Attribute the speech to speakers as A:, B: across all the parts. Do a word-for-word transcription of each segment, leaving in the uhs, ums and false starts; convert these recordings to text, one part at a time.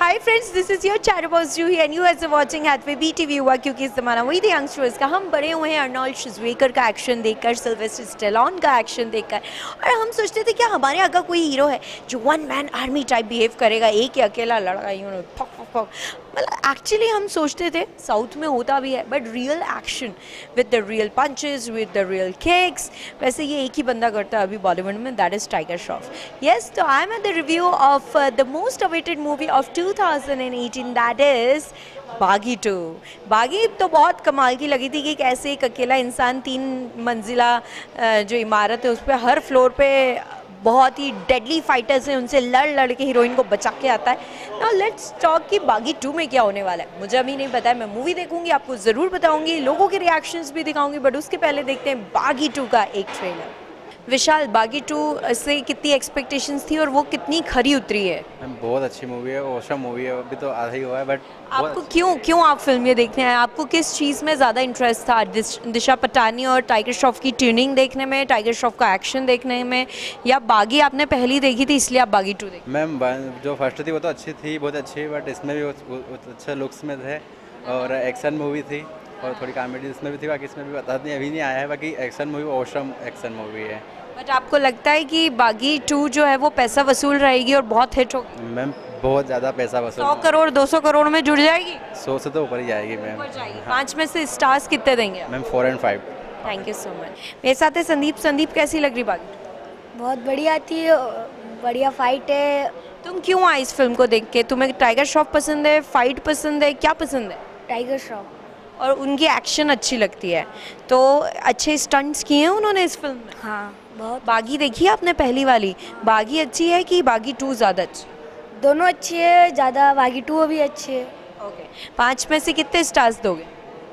A: Hi friends, this is your chatbox Juhi and you are watching at V TV Yuva, क्योंकि इस ज़माना वही थे यंगस्टर्स का। हम बड़े हुए हैं अर्नोल्ड श्वार्ज़नेगर का एक्शन देखकर, सिल्वेस्टर स्टेलोन का एक्शन देखकर, और हम सोचते थे क्या हमारे आगे कोई हीरो है जो one man army type behave करेगा, एक ही अकेला लड़का you know fuck fuck fuck. मतलब एक्चुअली हम सोचते थे साउथ में होता भी है, but real action with the real punches, with the real kicks, वैसे ये एक ही बंदा करता है अभी बॉलीवुड में, that is Tiger Shroff. Yes, तो I am at the review of the most awaited movie of two thousand eighteen, that is Baaghi two. Baaghi तो बहुत कमाल की लगी थी कि कैसे एक अकेला इंसान तीन मंजिला जो इमारत है उस पर हर फ्लोर पे बहुत ही डेडली फाइटर्स हैं, उनसे लड़ लड़ के हीरोइन को बचा के आता है। नाउ लेट्स टॉक कि बागी टू में क्या होने वाला है। मुझे अभी नहीं पता है, मैं मूवी देखूंगी, आपको ज़रूर बताऊंगी, लोगों के रिएक्शंस भी दिखाऊंगी, बट उसके पहले देखते हैं बागी टू का एक ट्रेलर। विशाल, बागी टू से कितनी एक्सपेक्टेशंस थी और वो कितनी खरी उतरी है?
B: बहुत अच्छी मूवी है, औसम मूवी है, अभी तो आधा ही हुआ है, बट
A: आपको क्यों क्यों आप फिल्म ये देखने आए? आपको किस चीज़ में ज़्यादा इंटरेस्ट था? दिश, दिशा पटानी और टाइगर श्रॉफ की ट्यूनिंग देखने में, टाइगर श्रॉफ का एक्शन देखने में, या बागी आपने पहली देखी थी इसलिए आप बागी टू देखी?
B: मैम जो फर्स्ट थी वो तो अच्छी थी, बहुत अच्छी, बट इसमें भी अच्छे लुक्स में थे और एक्शन मूवी थी और थोड़ी कॉमेडी इसमें भी थी, बाकी इसमें भी बता नहीं अभी नहीं आया है, बाकी action movie awesome action movie है।
A: बट आपको लगता है कि बागी टू जो है वो पैसा वसूल रहेगी और बहुत हिट होगी?
B: मैम बहुत ज़्यादा पैसा वसूल,
A: सौ करोड़ दो सौ करोड़ में जुड़ जाएगी?
B: सौ से तो ऊपर ही जाएगी मैम।
A: पाँच में से स्टार्स कितने देंगे?
B: Ma'am four and five.
A: Thank you so much. मेरे साथ है संदीप। संदीप, कैसी लग रही बागी?
C: बहुत बढ़िया थी, बढ़िया फाइट है।
A: तुम क्यों आए इस फिल्म को देख के? तुम्हें टाइगर श्रॉफ पसंद है, फाइट पसंद है, क्या पसंद है?
C: टाइगर श्रॉफ।
A: और उनकी एक्शन अच्छी लगती है, तो अच्छे स्टंट्स किए हैं उन्होंने इस फिल्म में?
C: हाँ बहुत।
A: बागी देखी है आपने पहली वाली? बागी अच्छी है कि बागी टू ज़्यादा अच्छी?
C: दोनों अच्छी है, ज़्यादा बागी टू भी अच्छी है।
A: ओके, पाँच में से कितने स्टार्स दोगे?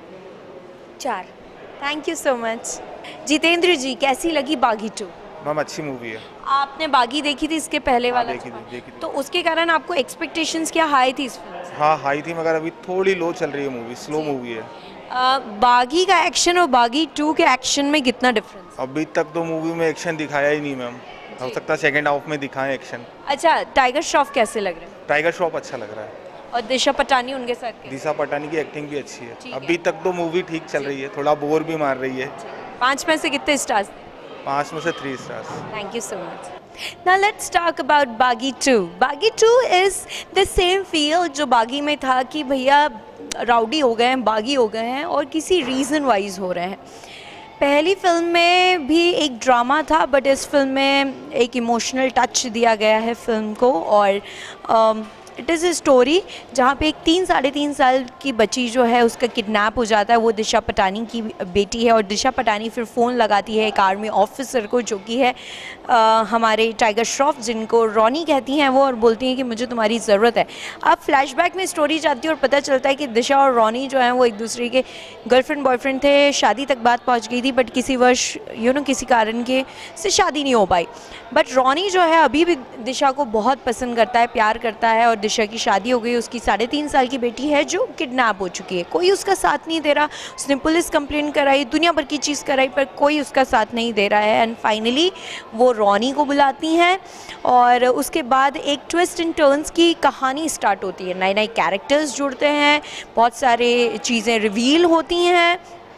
C: चार।
A: Thank you so much. Jitendra ji, कैसी लगी बागी टू?
D: मैम अच्छी मूवी है।
A: आपने बागी देखी थी इसके पहले
D: हाँ,
A: वाला?
D: देखी थी, देखी थी।
A: तो उसके कारण आपको एक्सपेक्टेशंस क्या हाई थी इस फिल्म से?
D: हाँ हाई थी, मगर अभी थोड़ी लो चल रही है मूवी, स्लो मूवी है।
A: आ, बागी का एक्शन और बागी टू के एक्शन में कितना डिफरेंस?
D: अभी तक तो मूवी में एक्शन दिखाया ही नहीं मैम, हो सकता है सेकंड हाफ में दिखाएं एक्शन।
A: अच्छा, टाइगर श्रॉफ कैसे लग रहे हैं?
D: टाइगर श्रॉफ अच्छा लग रहा है
A: और दिशा पटानी उनके साथ कैसे?
D: दिशा पटानी की एक्टिंग भी अच्छी है।
A: ठीक
D: अभी
A: है।
D: तक तो मूवी ठीक चल रही है, थोड़ा बोर भी मार रही है।
A: पाँच में से कितने स्टार्स?
D: पाँच में से three stars.
A: Thank you so much. Now let's talk about Baaghi two. Baaghi two is the same feel जो बागी में था कि भैया राउडी हो गए हैं, बागी हो गए हैं और किसी रीज़न वाइज हो रहे हैं। पहली फिल्म में भी एक ड्रामा था, बट इस फिल्म में एक इमोशनल टच दिया गया है फिल्म को, और um, it is a story जहाँ पे एक तीन साढ़े तीन साल की बच्ची जो है उसका किडनैप हो जाता है। वो दिशा पटानी की बेटी है और दिशा पटानी फिर फ़ोन लगाती है एक आर्मी ऑफिसर को जो कि है आ, हमारे टाइगर श्रॉफ, जिनको रॉनी कहती हैं वो, और बोलती हैं कि मुझे तुम्हारी ज़रूरत है। अब फ्लैशबैक में स्टोरी जाती है और पता चलता है कि दिशा और रॉनी जो हैं वो एक दूसरे के गर्लफ्रेंड बॉयफ्रेंड थे, शादी तक बात पहुँच गई थी, बट किसी वर्ष यू नो किसी कारण के से शादी नहीं हो पाई। बट रॉनी जो है अभी भी दिशा को बहुत पसंद करता है, प्यार करता है, और दिशा की शादी हो गई, उसकी साढ़े तीन साल की बेटी है जो किडनैप हो चुकी है। कोई उसका साथ नहीं दे रहा, उसने पुलिस कंप्लेंट कराई, दुनिया भर की चीज़ कराई, पर कोई उसका साथ नहीं दे रहा है। एंड फाइनली वो रॉनी को बुलाती हैं और उसके बाद एक ट्विस्ट एंड टर्न्स की कहानी स्टार्ट होती है। नए नए कैरेक्टर्स जुड़ते हैं, बहुत सारे चीज़ें रिवील होती हैं।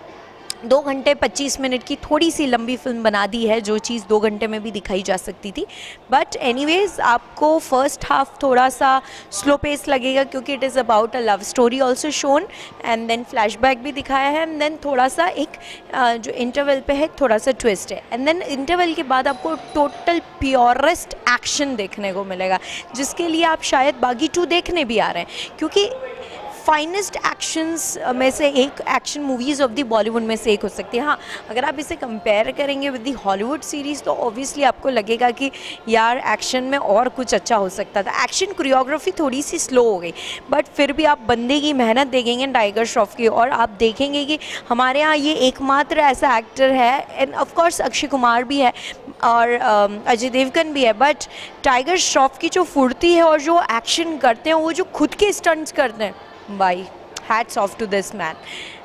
A: दो घंटे पच्चीस मिनट की थोड़ी सी लंबी फिल्म बना दी है, जो चीज़ दो घंटे में भी दिखाई जा सकती थी। बट एनीवेज, आपको फर्स्ट हाफ थोड़ा सा स्लो पेस लगेगा क्योंकि it is about a love story also shown, and then flashback भी दिखाया है, एंड देन थोड़ा सा एक uh, जो इंटरवल पे है थोड़ा सा ट्विस्ट है, एंड देन इंटरवल के बाद आपको टोटल प्योरेस्ट एक्शन देखने को मिलेगा, जिसके लिए आप शायद बागी टू देखने भी आ रहे हैं, क्योंकि फाइनेस्ट एक्शंस में से एक, action movies of the Bollywood में से एक हो सकती है। हाँ, अगर आप इसे कंपेयर करेंगे विद द हॉलीवुड सीरीज़ तो ऑब्वियसली आपको लगेगा कि यार एक्शन में और कुछ अच्छा हो सकता था। एक्शन कोरियोग्राफी थोड़ी सी स्लो हो गई, बट फिर भी आप बंदे की मेहनत देखेंगे टाइगर श्रॉफ की, और आप देखेंगे कि हमारे यहाँ ये एकमात्र ऐसा एक्टर है, एंड ऑफकोर्स अक्षय कुमार भी है और अजय देवगन भी है, बट टाइगर श्रॉफ की जो फुर्ती है और जो एक्शन करते हैं, वो जो खुद के स्टंट्स करते हैं, बाई hats off to this man.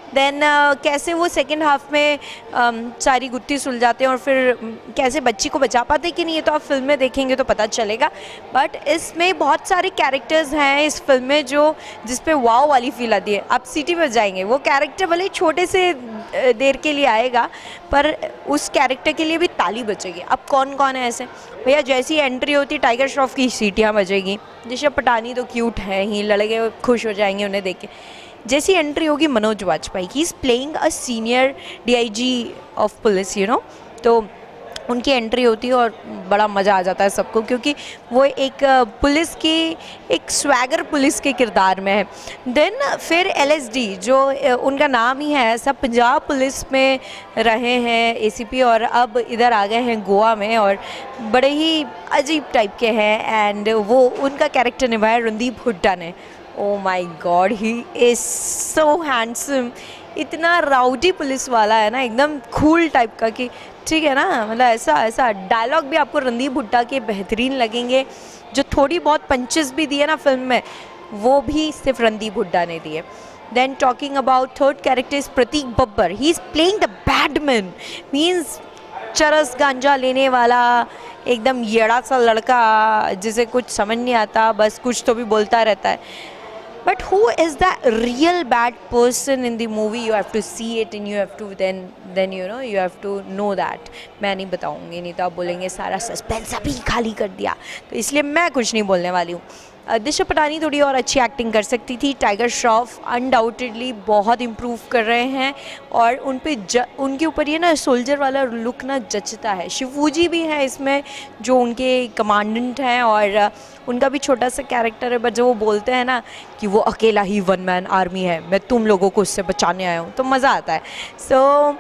A: Then uh, कैसे वो सेकेंड हाफ में um, सारी गुत्थी सुलझाते हैं और फिर um, कैसे बच्ची को बचा पाते कि नहीं, ये तो आप फिल्म में देखेंगे तो पता चलेगा। बट इसमें बहुत सारे कैरेक्टर्स हैं इस फिल्म में जो जिस पे वाव वाली फील आती है, आप सीटी पर जाएंगे। वो कैरेक्टर भले छोटे से देर के लिए आएगा पर उस कैरेक्टर के लिए भी ताली बचेगी। अब कौन कौन है ऐसे भैया, जैसी एंट्री होती टाइगर श्रॉफ की सीटियाँ बजेगी। दिशा पटानी तो क्यूट है ही, लड़के खुश हो जाएंगे उन्हें देख के। जैसी एंट्री होगी Manoj Vajpayee, he is playing a senior DIG of police, you know, तो उनकी एंट्री होती है और बड़ा मज़ा आ जाता है सबको, क्योंकि वो एक पुलिस की एक स्वैगर पुलिस के किरदार में है। देन फिर एलएसडी जो उनका नाम ही है ऐसा, पंजाब पुलिस में रहे हैं एसीपी और अब इधर आ गए हैं गोवा में और बड़े ही अजीब टाइप के हैं। एंड वो उनका कैरेक्टर निभाया रणदीप हुड्डा ने। Oh my god, he is so handsome, इतना राउडी पुलिस वाला है ना, एकदम कूल टाइप का कि ठीक है ना, मतलब ऐसा ऐसा डायलॉग भी आपको रणदीप हुड्डा के बेहतरीन लगेंगे। जो थोड़ी बहुत पंचेस भी दिए ना फिल्म में, वो भी सिर्फ रणदीप हुड्डा ने दिए। Then talking about third character is Prateik Babbar, he is playing the badman, means चरस गांजा लेने वाला एकदम येड़ा सा लड़का जिसे कुछ समझ नहीं आता, बस कुछ तो भी बोलता रहता है। But who is the real bad person in the movie? You have to see it and you have to then then you know you have to know that. मैं नहीं बताऊँगी, नहीं तो आप बोलेंगे सारा सस्पेंस अभी खाली कर दिया, तो इसलिए मैं कुछ नहीं बोलने वाली हूँ। दिशा पटानी थोड़ी और अच्छी एक्टिंग कर सकती थी। टाइगर श्रॉफ अनडाउटेडली बहुत इम्प्रूव कर रहे हैं और उन पे ज उनके ऊपर ये ना सोल्जर वाला लुक ना जचता है। शिवूजी भी है इसमें जो उनके कमांडेंट हैं और उनका भी छोटा सा कैरेक्टर है, बट जो वो बोलते हैं ना कि वो अकेला ही वन मैन आर्मी है, मैं तुम लोगों को उससे बचाने आया हूँ, तो मज़ा आता है। So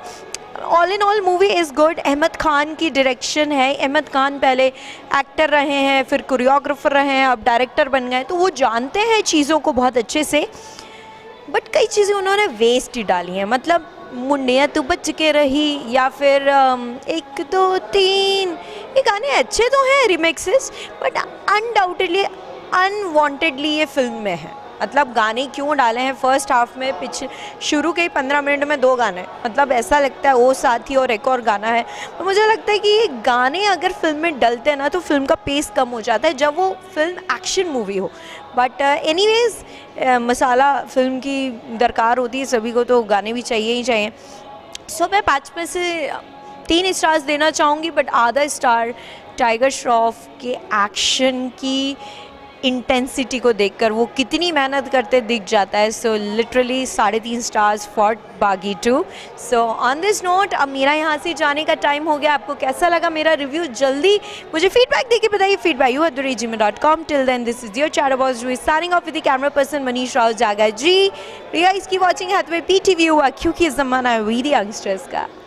A: all in all movie is good. Ahmed Khan की डायरेक्शन है। अहमद खान पहले एक्टर रहे हैं, फिर कोरियोग्राफर रहे हैं, अब डायरेक्टर बन गए, तो वो जानते हैं चीज़ों को बहुत अच्छे से। बट कई चीज़ें उन्होंने वेस्ट ही डाली हैं, मतलब मुंडिया तू बच के रही या फिर एक दो तीन, ये गाने अच्छे तो हैं रिमिक्सेस, बट अनडाउटेडली अनवांटेडली ये फिल्म में है। मतलब गाने क्यों डाले हैं फर्स्ट हाफ में, पिछ शुरू के ही पंद्रह मिनट में दो गाने, मतलब ऐसा लगता है वो साथी और एक और गाना है। तो मुझे लगता है कि ये गाने अगर फिल्म में डलते हैं ना तो फिल्म का पेस कम हो जाता है जब वो फिल्म एक्शन मूवी हो। बट एनीवेज uh, मसाला फिल्म की दरकार होती है सभी को, तो गाने भी चाहिए ही चाहिए। सो so, मैं पाँच में से तीन स्टार्स देना चाहूँगी, बट आधा स्टार टाइगर श्रॉफ के एक्शन की इंटेंसिटी को देखकर वो कितनी मेहनत करते दिख जाता है। सो लिटरली साढ़े तीन stars for Baaghi two. So on this note अब मेरा यहाँ से जाने का टाइम हो गया। आपको कैसा लगा मेरा रिव्यू, जल्दी मुझे फीडबैक देके बताइए। Feedback you at the rate Gmail dot com. Till then this is your chat boss जो signing off with the camera person Manish Rao Jaga ji. प्रिया इसकी वॉचिंग है तो पी टी वी हुआ, क्योंकि इस जमाना है वी द यंगस्टर्स का।